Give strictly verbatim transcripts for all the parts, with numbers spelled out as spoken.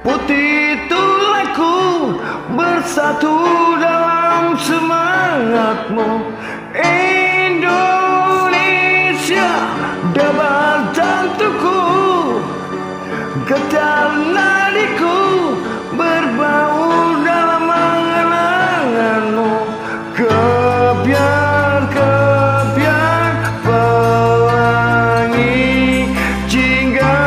Putih tulangku bersatu dalam semangatmu. Indonesia, debar jantungku, getar nadiku, berbau dalam angan-anganmu. Kebiar, kebiar pelangi jingga.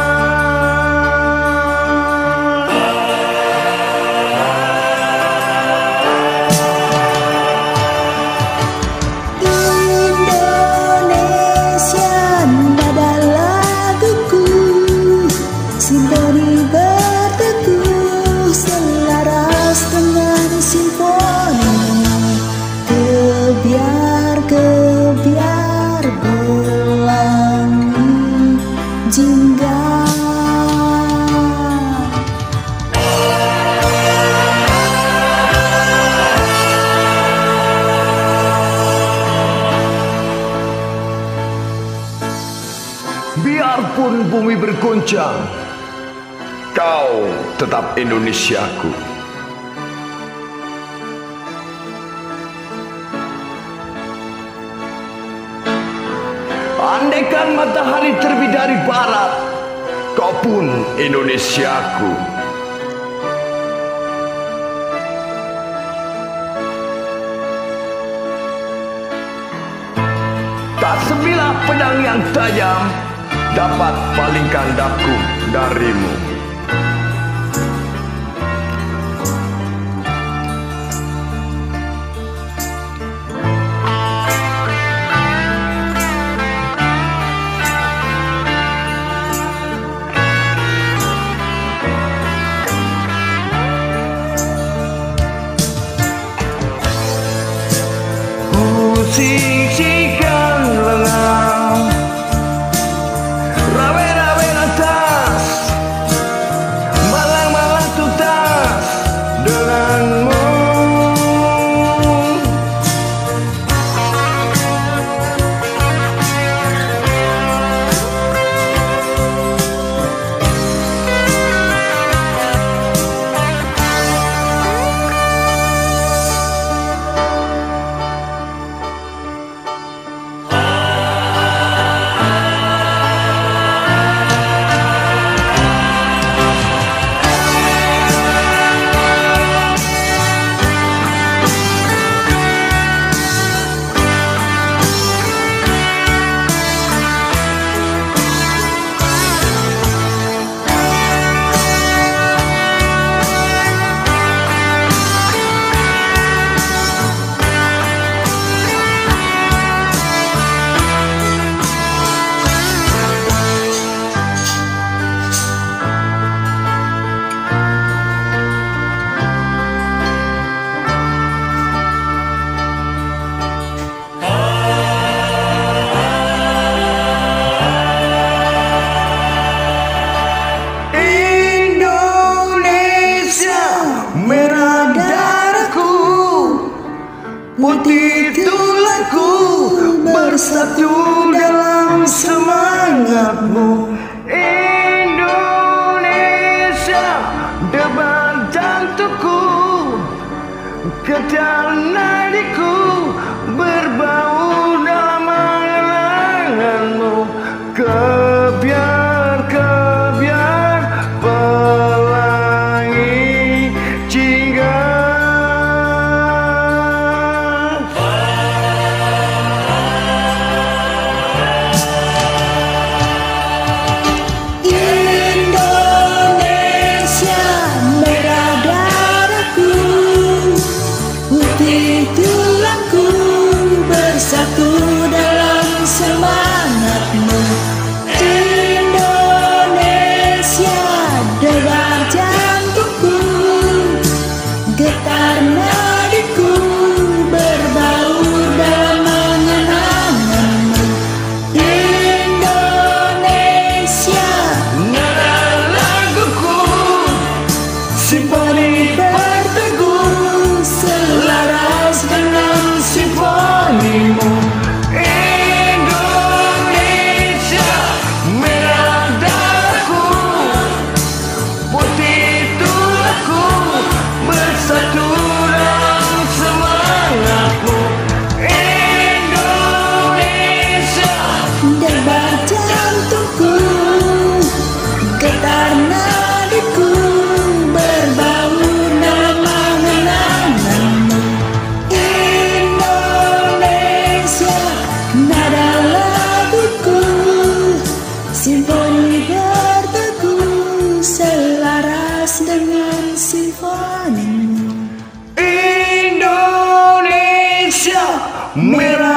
Indonesia, nada laguku, simfoni berteguh selaras dengan simfoni. Kebiar, kebiar pelangi jingga. Biarpun bumi bergoncang, kau tetap Indonesiaku. Andaikan matahari terbit dari barat, kau pun Indonesiaku. Tak sebilah pedang yang tajam dapat palingkan daku darimu. Sisihkan lengan, rawe-rawe atas, malang-malang tuntas denganmu. Merah darahku, putih tulangku, bersatu dalam semangatmu. Indonesia, debar jantungku, getar nadiku, berbau dalam angan-anganmu. Kebiar, kebiar pelangi jingga. Indonesia, merah darahku, putih tulangku, bersatu dalam semangatmu. Indonesia, debar jantungku, getar nadiku, berbau dalam angan-anganmu. Indonesia, Nada laguku, simfoni berteguh selaras dengan simfonimu. Indonesia, merah darahku, putih merah